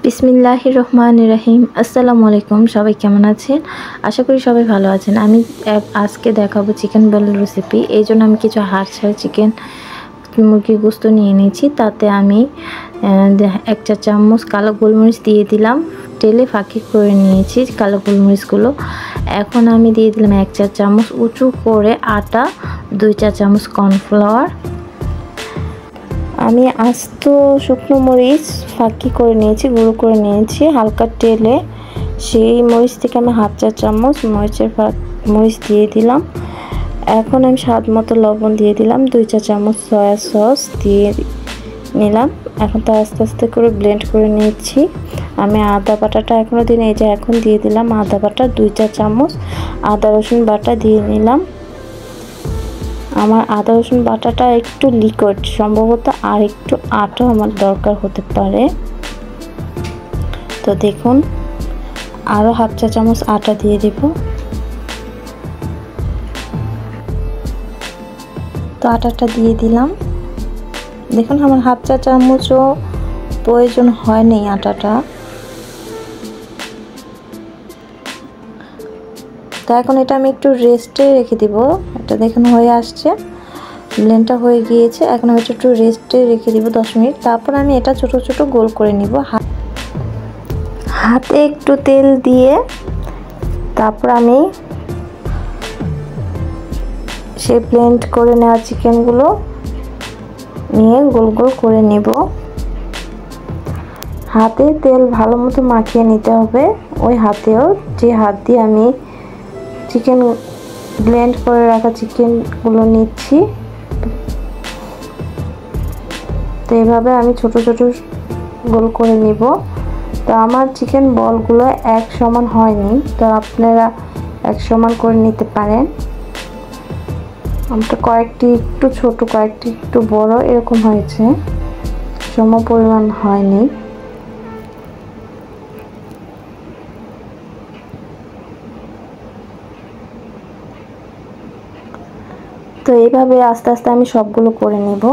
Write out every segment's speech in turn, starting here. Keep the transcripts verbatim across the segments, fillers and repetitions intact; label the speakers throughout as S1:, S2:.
S1: বিসমিল্লাহির রহমানির রহিম। আসসালামু আলাইকুম। সবাই কেমন আছেন? আশা করি সবাই ভালো আছেন। আমি আজকে দেখাবো চিকেন বল রেসিপি। এই জন্য আমি কিছু হাড় ছাড়া চিকেন মুরগির গোস্ত নিয়ে নিয়েছি। তাতে আমি এক চা চামচ কালো গোলমরিচ দিয়ে দিলাম, তেলে ফাঁকি করে নিয়েছি কালো গোলমরিচগুলো। এখন আমি দিয়ে দিলাম এক চা চামচ উঁচু করে আটা, দুই চা চামচ কর্নফ্লাওয়ার। আমি আস্ত শুকনো মরিচ ফাঁকি করে নিয়েছি, গুঁড়ো করে নিয়েছি হালকা তেলে। সেই মরিচ থেকে আমি হাফ চা চামচ মরিচের মরিচ দিয়ে দিলাম। এখন আমি স্বাদ মতো লবণ দিয়ে দিলাম, দুই চা চামচ সয়া সস দিয়ে নিলাম। এখন তো আস্তে আস্তে করে ব্লেন্ড করে নিচ্ছি। আমি আদা বাটাটা এখনও দিই এই যে এখন দিয়ে দিলাম আদা বাটা, দুই চা চামচ আদা রসুন বাটা দিয়ে নিলাম। আমার আদা রসুন বাটাটা একটু লিকুইড, সম্ভবত আর একটু আটা আমার দরকার হতে পারে। তো দেখুন আরও হাফ চা চামচ আটা দিয়ে দেব। তো আটাটা দিয়ে দিলাম। দেখুন আমার হাফ চা চামচও প্রয়োজন হয়নি আটাটা। তো এখন এটা আমি একটু রেস্টে রেখে দিব। এটা দেখুন হয়ে আসছে, ব্লেন্ডটা হয়ে গিয়েছে। এখন আমি একটু রেস্টে রেখে দিব দশ মিনিট। তারপর আমি এটা ছোট ছোট গোল করে নিব। হাতে একটু তেল দিয়ে তারপর আমি সে ব্লেন্ড করে নেওয়া চিকেনগুলো নিয়ে গোল গোল করে নিব। হাতে তেল ভালো মতো মাখিয়ে নিতে হবে। ওই হাতেও যে হাত দিয়ে আমি চিকেন ব্লেন্ড করে রাখা চিকেনগুলো নিচ্ছি। তো এইভাবে আমি ছোট ছোট গোল করে নিব। তো আমার চিকেন বলগুলো এক সমান হয়নি, তো আপনারা এক সমান করে নিতে পারেন। আমটা কয়েকটি একটু ছোট, কয়েকটি একটু বড় এরকম হয়েছে, সম পরিমাণ হয়নি। তো এইভাবে আস্তে আস্তে আমি সবগুলো করে নেব।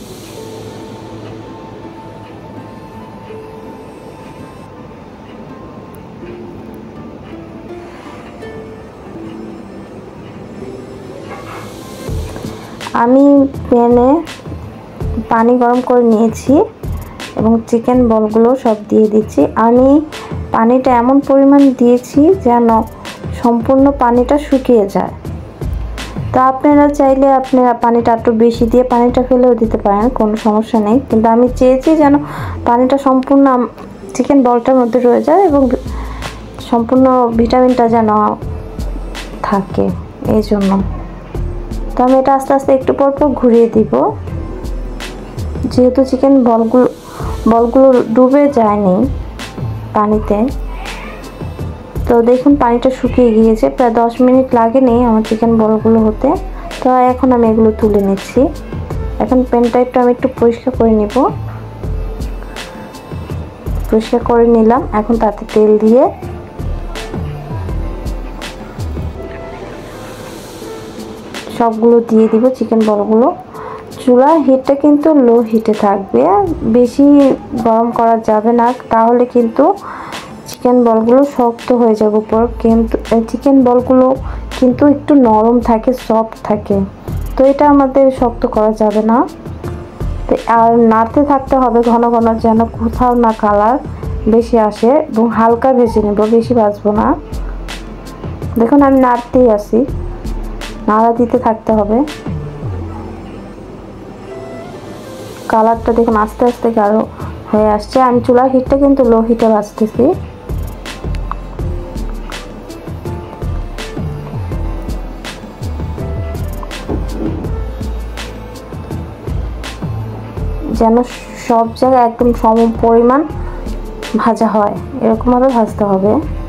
S1: আমি প্যানে পানি গরম করে নিয়েছি এবং চিকেন বলগুলো সব দিয়ে দিচ্ছি। আমি পানিটা এমন পরিমাণ দিয়েছি যেন সম্পূর্ণ পানিটা শুকিয়ে যায়। তো আপনারা চাইলে আপনারা পানিটা একটু বেশি দিয়ে পানিটা ফেলেও দিতে পারেন, কোনো সমস্যা নেই। কিন্তু আমি চেয়েছি যেন পানিটা সম্পূর্ণ চিকেন বলটার মধ্যে রয়ে যায় এবং সম্পূর্ণ ভিটামিনটা যেন থাকে, এই জন্য। তো আমি এটা আস্তে আস্তে একটু পর পর ঘুরিয়ে দিব, যেহেতু চিকেন বলগুলো বলগুলো ডুবে যায়নি পানিতে। তো দেখুন পানিটা শুকিয়ে গিয়েছে, প্রায় দশ মিনিট লাগেনি আমার চিকেন বলগুলো হতে। তো এখন আমি এগুলো তুলে নিচ্ছি। এখন প্যানটা একটু আমি একটু পরিষ্কার করে নিব। পরিষ্কার করে নিলাম। এখন তাতে তেল দিয়ে সবগুলো দিয়ে দিব চিকেন বলগুলো। চুলার হিটটা কিন্তু লো হিটে থাকবে, বেশি গরম করা যাবে না, তাহলে কিন্তু চিকেন বলগুলো শক্ত হয়ে যাবে উপর। কিন্তু চিকেন বলগুলো কিন্তু একটু নরম থাকে, সফট থাকে, তো এটা আমাদের শক্ত করা যাবে না। তো আর নাড়তে থাকতে হবে ঘন ঘন, যেন কোথাও না কালার বেশি আসে, এবং হালকা ভেজে নেব, বেশি ভাজবো না। দেখুন আমি নাড়তেই আসি, নাড়া দিতে থাকতে হবে। কালারটা দেখুন আস্তে আস্তে গাঢ় হয়ে আসছে। আমি চুলার হিটটা কিন্তু লো হিটে ভাজতেছি। যেন সব জায়গায় একদম সম পরিমাণ ভাজা হয়, এরকমভাবে ভাজতে হবে।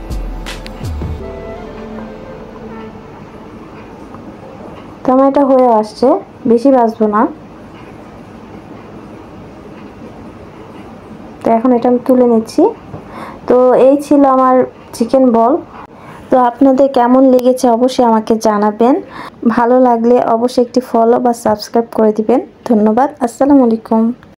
S1: তো আমার এটা হয়ে আসছে, বেশি ভাজবো না। তো এখন এটা আমি তুলে নিচ্ছি। তো এই ছিল আমার চিকেন বল। তো আপনাদের কেমন লেগেছে অবশ্যই আমাকে জানাবেন। ভালো লাগলে অবশ্যই একটি ফলো বা সাবস্ক্রাইব করে দিবেন। ধন্যবাদ। আসসালামু আলাইকুম।